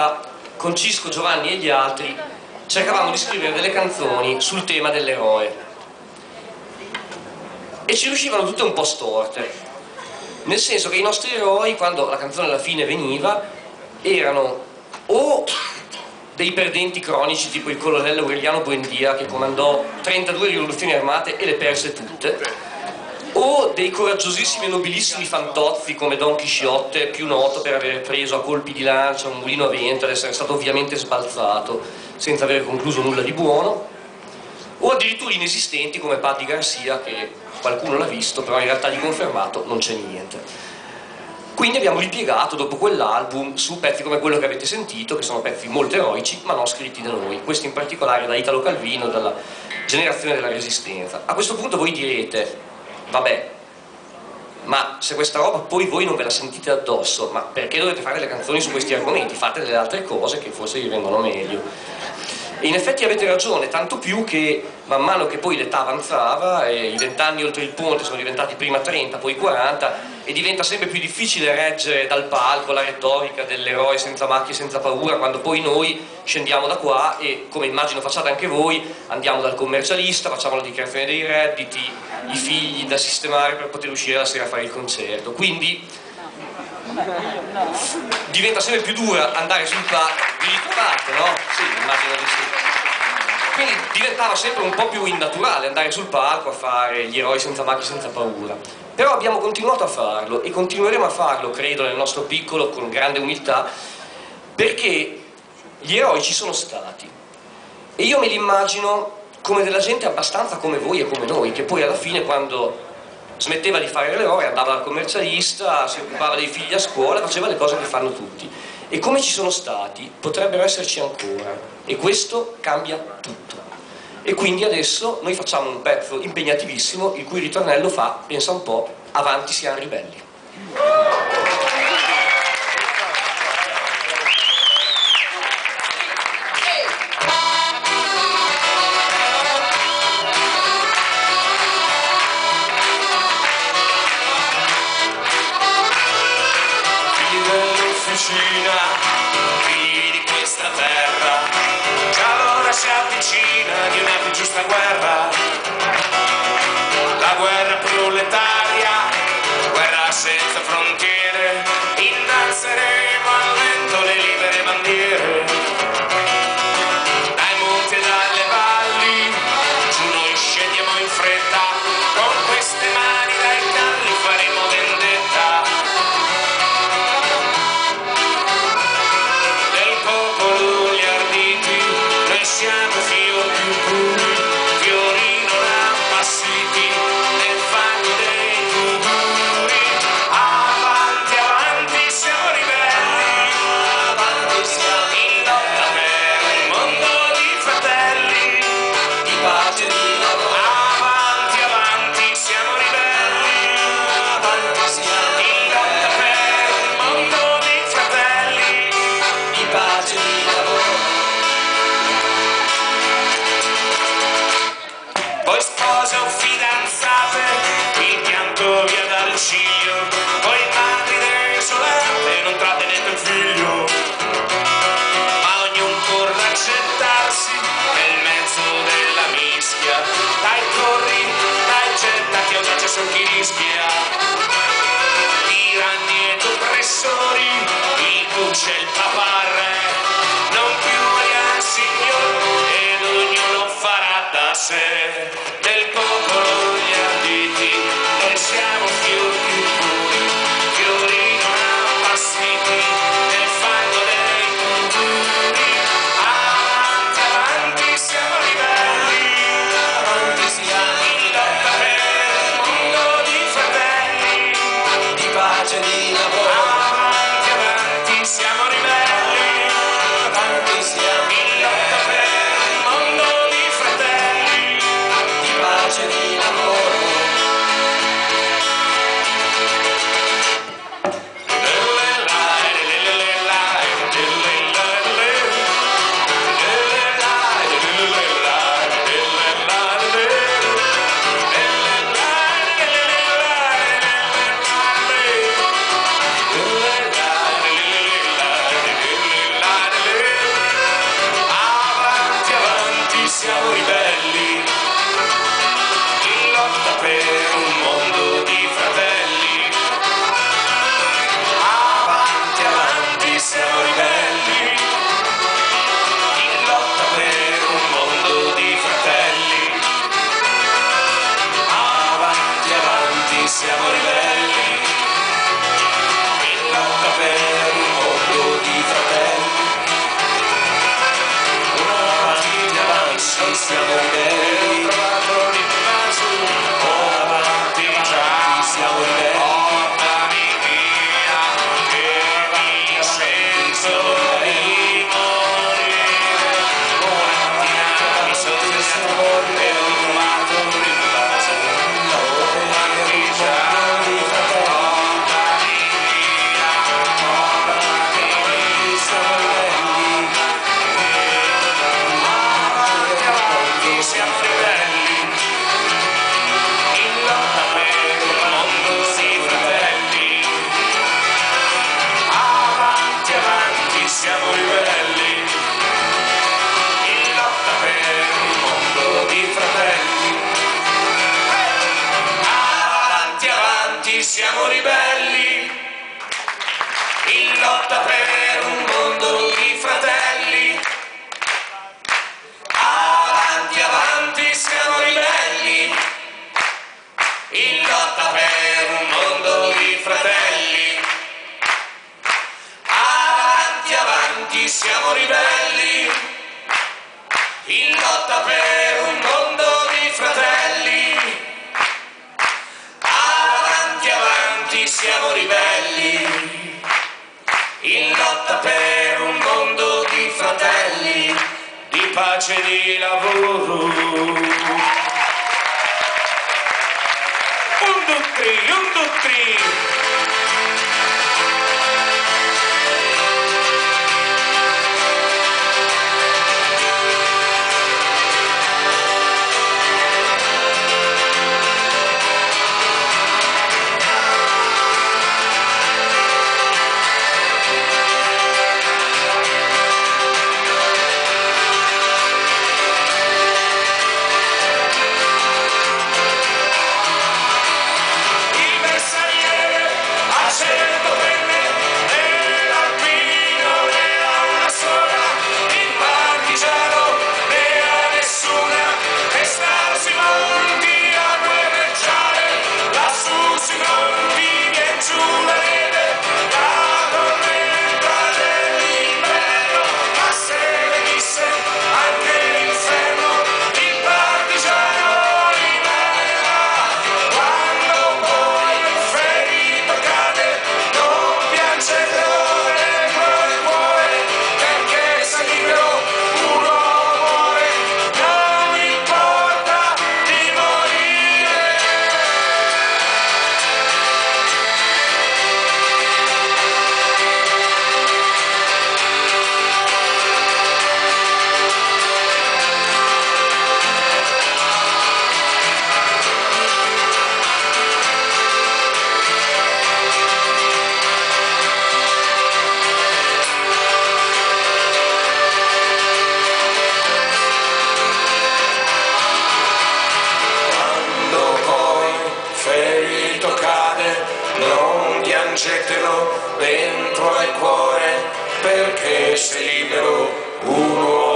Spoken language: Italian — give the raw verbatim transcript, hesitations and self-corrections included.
allora con Cisco, Giovanni e gli altri cercavamo di scrivere delle canzoni sul tema dell'eroe e ci riuscivano tutte un po' storte, nel senso che i nostri eroi, quando la canzone alla fine veniva, erano o dei perdenti cronici tipo il colonnello Aureliano Buendia, che comandò trentadue rivoluzioni armate e le perse tutte, o dei coraggiosissimi e nobilissimi fantozzi come Don Chisciotte, più noto per aver preso a colpi di lancia un mulino a vento ed essere stato ovviamente sbalzato senza aver concluso nulla di buono, o addirittura inesistenti come Paddy Garcia, che qualcuno l'ha visto, però in realtà di confermato non c'è niente. Quindi abbiamo ripiegato dopo quell'album su pezzi come quello che avete sentito, che sono pezzi molto eroici ma non scritti da noi, questi in particolare da Italo Calvino, dalla generazione della Resistenza. A questo punto voi direte: vabbè, ma se questa roba poi voi non ve la sentite addosso, ma perché dovete fare le canzoni su questi argomenti? Fate delle altre cose che forse vi vengono meglio. E in effetti avete ragione, tanto più che man mano che poi l'età avanzava, e i vent'anni oltre il ponte sono diventati prima trenta, poi quaranta, e diventa sempre più difficile reggere dal palco la retorica dell'eroe senza macchie, senza paura, quando poi noi scendiamo da qua e, come immagino facciate anche voi, andiamo dal commercialista, facciamo la dichiarazione dei redditi, i figli da sistemare per poter uscire la sera a fare il concerto. Quindi diventa sempre più dura andare sul palco. Vi ritrovate, no? Sì, immagino di sì. Quindi diventava sempre un po' più innaturale andare sul palco a fare gli eroi senza macchie, senza paura. Però abbiamo continuato a farlo e continueremo a farlo, credo, nel nostro piccolo, con grande umiltà, perché gli eroi ci sono stati. E io me li immagino come della gente abbastanza come voi e come noi, che poi alla fine, quando smetteva di fare l'eroe, andava dal commercialista, si occupava dei figli a scuola, faceva le cose che fanno tutti. E come ci sono stati, potrebbero esserci ancora. E questo cambia tutto. E quindi adesso noi facciamo un pezzo impegnativissimo, il cui ritornello fa, pensa un po', avanti siamo ribelli. Figli di questa terra, già l'ora si avvicina di una più giusta guerra, la guerra proletaria, guerra senza frontiere, innalzeremo al vento le libere bandiere, dai monti e dalle valli, giù noi scendiamo in fretta, con queste mani dai calli faremo vendetta. Siamo fiori più puri, fiori non appassiti nel fango dei tuguri. Avanti, avanti, siamo ribelli, avanti siamo in lotta per un mondo di fratelli, di pace e di lavoro. Avanti, avanti, siamo ribelli, avanti siamo in lotta per un mondo di fratelli, di pace e di lavoro. Poi spose o fidanzate, il pianto via dal ciglio, poi madri desolate, non trattenete il figlio, ma ognuno corre a accettarsi nel mezzo della mischia, dai corri, dai gettati, audace son chi rischia, tiranni ed oppressori, il cucce e il paparre, non più al signor ed ognuno farà da sé. Del popolo gli arditi, noi siamo fiori più puri, fiori non appassiti nel fango dei tuguri. Avanti, avanti, siamo ribelli, avanti siamo in lotta per un mondo di fratelli, di pace e di lavoro. Avanti, avanti, siamo ribelli, avanti siamo in lotta per un mondo di fratelli, avanti, siamo ribelli, in lotta per un mondo di fratelli. Avanti, avanti, siamo ribelli, in lotta per un mondo di fratelli, di pace e di lavoro. Un, due, tre, un, due, tre. Getelo dentro al cuore, perché sei libero, uno